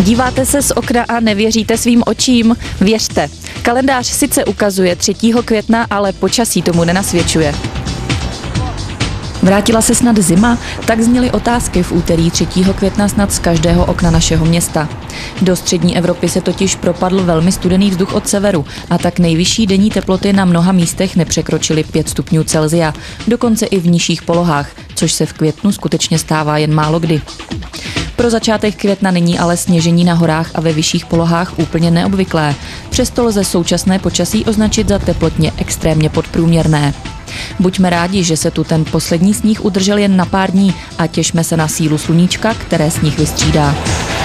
Díváte se z okna a nevěříte svým očím? Věřte. Kalendář sice ukazuje 3. května, ale počasí tomu nenasvědčuje. Vrátila se snad zima? Tak zněly otázky v úterý 3. května snad z každého okna našeho města. Do střední Evropy se totiž propadl velmi studený vzduch od severu a tak nejvyšší denní teploty na mnoha místech nepřekročily 5 stupňů Celsia, dokonce i v nižších polohách, což se v květnu skutečně stává jen málo kdy. Pro začátek května není ale sněžení na horách a ve vyšších polohách úplně neobvyklé. Přesto lze současné počasí označit za teplotně extrémně podprůměrné. Buďme rádi, že se tu ten poslední sníh udržel jen na pár dní a těšme se na sílu sluníčka, které sníh vystřídá.